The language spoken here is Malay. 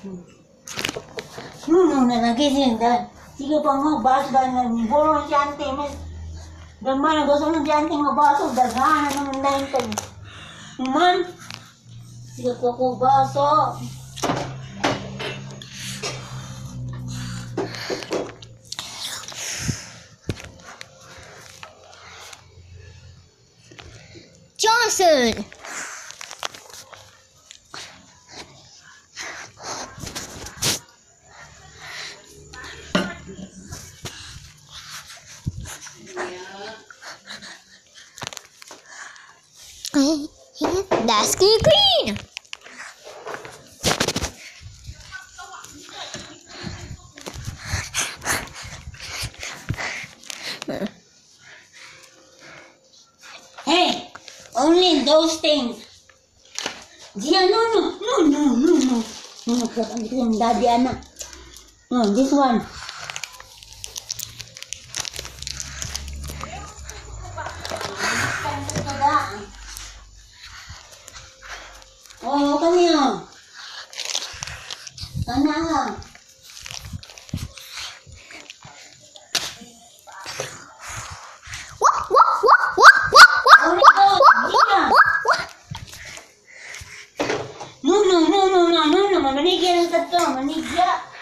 Na nagising dahil. Sige pa mo, bas ba na bolong si ante mo. Dan mana gusto mo si ante mo baso, dagana naman na yung tayo. Man, sige ko baso. Johnson! That's clean! Hey! Only those things. Dia no. Daddy anak. No, this one. Oh, come here. Sana. No, manigya ng tato, manigya.